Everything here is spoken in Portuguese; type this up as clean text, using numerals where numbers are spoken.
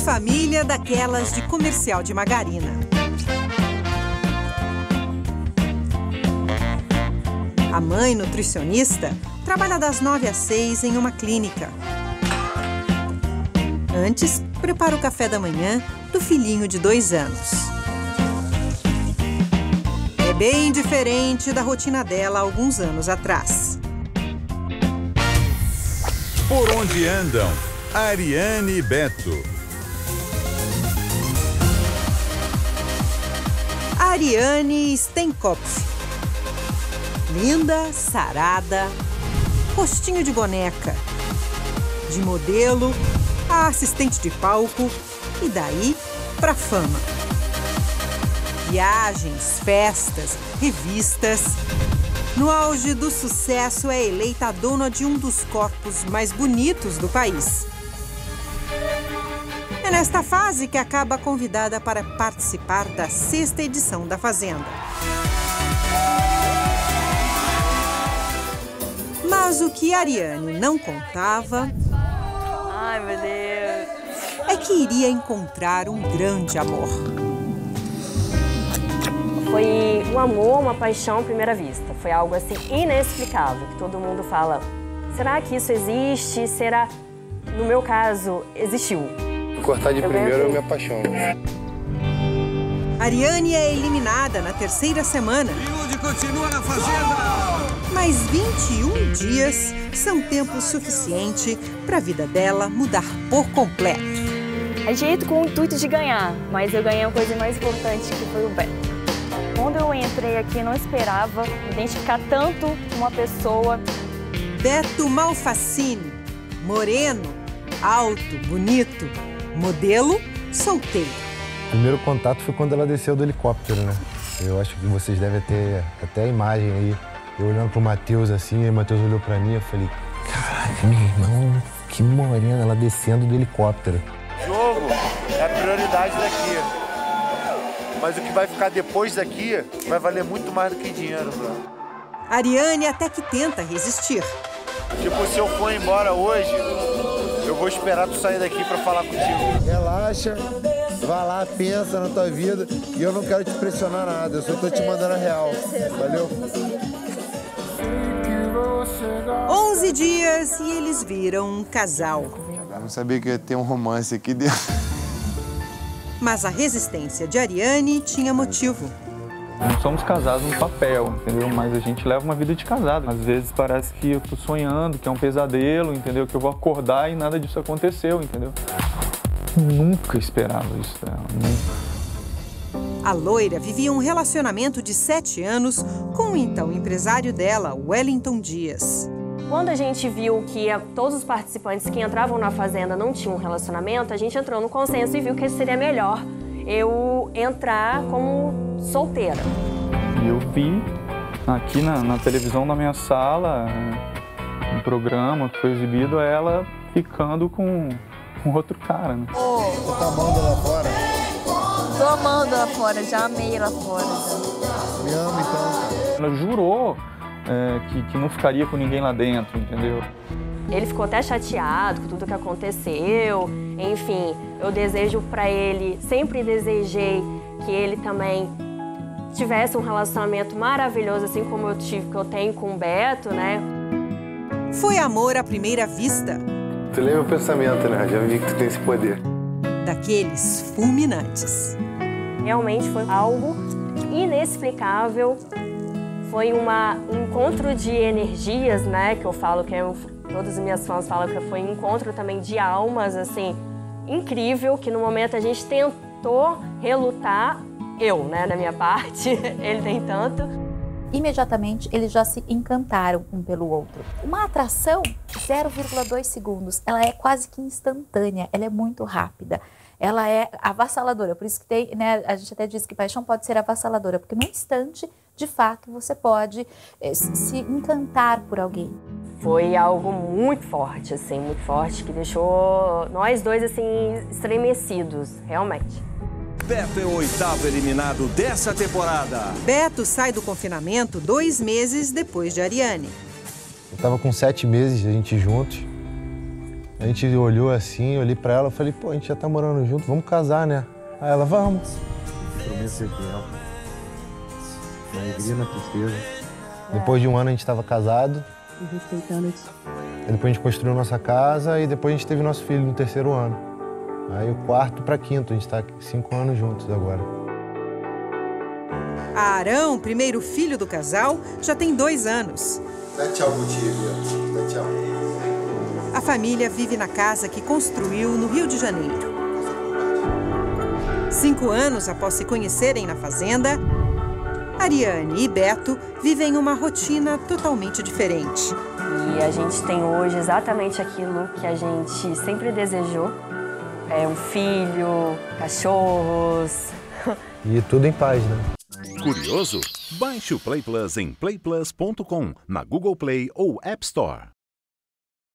família daquelas de comercial de margarina. A mãe, nutricionista, trabalha das 9 às 6 em uma clínica. Antes, prepara o café da manhã do filhinho de 2 anos. É bem diferente da rotina dela há alguns anos atrás. Por onde andam Ariane e Beto? Ariane Stenkopf. Linda, sarada, rostinho de boneca. De modelo a assistente de palco e daí pra fama. Viagens, festas, revistas. No auge do sucesso, é eleita a dona de um dos corpos mais bonitos do país. É nesta fase que acaba convidada para participar da 6ª edição da Fazenda. Mas o que Ariane não contava... Ai, meu Deus! É que iria encontrar um grande amor. Foi um amor, uma paixão à primeira vista. Foi algo assim inexplicável, que todo mundo fala, será que isso existe? Será? No meu caso, existiu. Cortar de primeiro eu me apaixono. Ariane é eliminada na 3ª semana. Yudi continua na Fazenda! Mas 21 dias são tempo suficiente para a vida dela mudar por completo. A gente com o intuito de ganhar, mas eu ganhei uma coisa mais importante, que foi o Beto. Quando eu entrei aqui, não esperava identificar tanto uma pessoa. Beto Malfacine, moreno, alto, bonito, modelo, solteiro. O primeiro contato foi quando ela desceu do helicóptero, né? Eu acho que vocês devem ter até a imagem aí. Eu olhando pro Matheus assim, e o Matheus olhou pra mim e eu falei, caraca, meu irmão, que morena, ela descendo do helicóptero. Jogo é a prioridade daqui. Mas o que vai ficar depois daqui vai valer muito mais do que dinheiro, bro. Ariane até que tenta resistir. Tipo, se eu for embora hoje, eu vou esperar tu sair daqui pra falar contigo. Relaxa, vai lá, pensa na tua vida e eu não quero te pressionar nada, eu só tô te mandando a real, valeu? 11 dias e eles viram um casal. Eu não sabia que ia ter um romance aqui dentro. Mas a resistência de Ariane tinha motivo. Não somos casados no papel, entendeu? Mas a gente leva uma vida de casado. Às vezes parece que eu tô sonhando, que é um pesadelo, entendeu? Que eu vou acordar e nada disso aconteceu, entendeu? Nunca esperava isso dela, nunca. A loira vivia um relacionamento de 7 anos com o então empresário dela, Wellington Dias. Quando a gente viu que todos os participantes que entravam na Fazenda não tinham um relacionamento, a gente entrou no consenso e viu que seria melhor eu entrar como solteira. E eu vi aqui na televisão da minha sala, um programa que foi exibido, ela ficando com outro cara, né? Você tá amando lá fora? Tô amando lá fora, já amei lá fora. Já. Me ama então, cara. Ela jurou que não ficaria com ninguém lá dentro, entendeu? Ele ficou até chateado com tudo que aconteceu. Enfim, eu desejo pra ele, sempre desejei que ele também tivesse um relacionamento maravilhoso, assim como eu tive, que eu tenho com o Beto, né? Foi amor à primeira vista. Tu lê meu pensamento, né? Já vi que tu tem esse poder. Daqueles fulminantes. Realmente foi algo inexplicável. Foi um encontro de energias, né? Que eu falo que todas as minhas fãs falam que foi um encontro também de almas, assim, incrível, que no momento a gente tentou relutar, eu, né, da minha parte, ele nem tanto. Imediatamente, eles já se encantaram um pelo outro. Uma atração, 0,2 segundos, ela é quase que instantânea, ela é muito rápida. Ela é avassaladora, por isso que tem, né, a gente até diz que paixão pode ser avassaladora, porque no instante, de fato, você pode se encantar por alguém. Foi algo muito forte, assim, muito forte, que deixou nós dois, assim, estremecidos, realmente. Beto é o 8º eliminado dessa temporada. Beto sai do confinamento 2 meses depois de Ariane. Eu tava com 7 meses, a gente juntos. A gente olhou assim, eu olhei pra ela e falei, pô, a gente já tá morando junto, vamos casar, né? Aí ela, vamos. Prometo ser fiel. Na alegria e na tristeza. Depois de um ano a gente estava casado. E respeitando isso. Aí depois a gente construiu nossa casa e depois a gente teve nosso filho no 3º ano. Aí o 4º para 5º, a gente tá 5 anos juntos agora. Arão, primeiro filho do casal, já tem 2 anos. Dá tchau, Butinho. Dá tchau. A família vive na casa que construiu no Rio de Janeiro. 5 anos após se conhecerem na fazenda, Ariane e Beto vivem uma rotina totalmente diferente. E a gente tem hoje exatamente aquilo que a gente sempre desejou. É um filho, cachorros. E tudo em paz, né? Curioso? Baixe o Play Plus em playplus.com, na Google Play ou App Store.